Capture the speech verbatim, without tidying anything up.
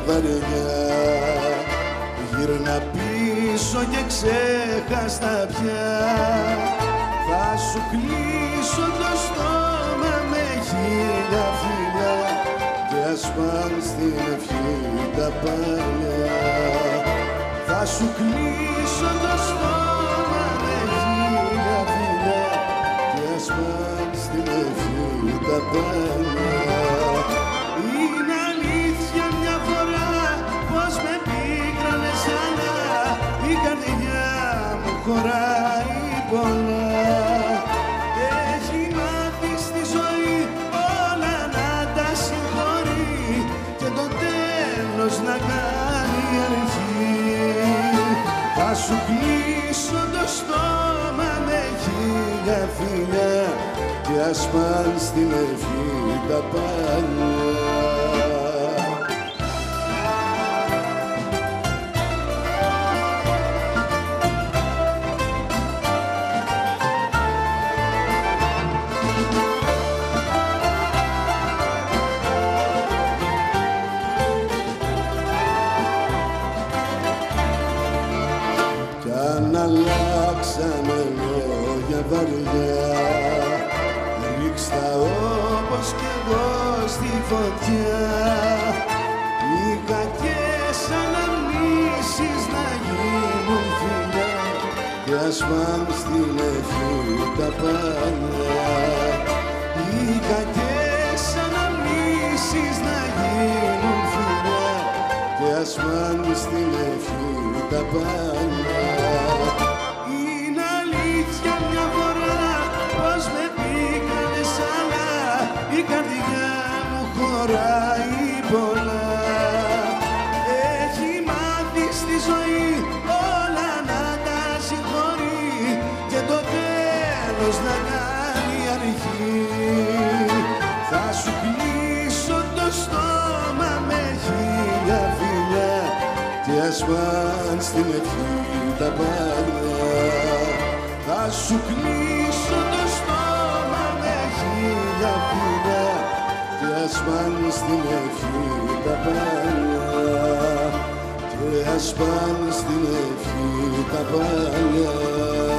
βαριά. Γύρνα πίσω και ξέχαστα πια. Θα σου κλείσω το στόμα με χίλια φιλιά και ας πάνε στην ευχή τα παλιά. Θα σου κλείσω το στόμα με χίλια φιλιά και ας πάνε στην ευχή τα παλιά. Είναι αλήθεια μια φορά πως με πίκρανες, αλλά η καρδιά μου χωράει πολλά. Έχει μάθει στη ζωή όλα να τα συγχωρεί και το τέλος να κάνει αρχή. Θα σου κλείσω το στόμα με χίλια φιλιά και ας πάνε στην ευχή τα παλιά. Αλλάξαμε λόγια βαριά, ρίξτα όπως κι εγώ στη φωτιά. Οι κακές αναμνήσεις να γίνουν φιλιά και ας πάνε στην ευχή τα παλιά. Οι κακές αναμνήσεις να γίνουν φιλιά και ας πάνε στην ευχή τα παλιά. Είναι αλήθεια μια φορά πως με πήκανες, αλλά η καρδιά μου χωράει πολλά. Έχει μάθει στη ζωή όλα να τα συγχωρεί και το τέλος να κάνει αρχή. Θα σου κλείσω το στόμα με χίλια φιλιά και ας πάνε στην ευχή τα παλιά. Θα σου κλείσω το στόμα με χίλια φιλιά και ας πάνε στην ευχή τα παλιά. Και ας πάνε στην ευχή τα παλιά.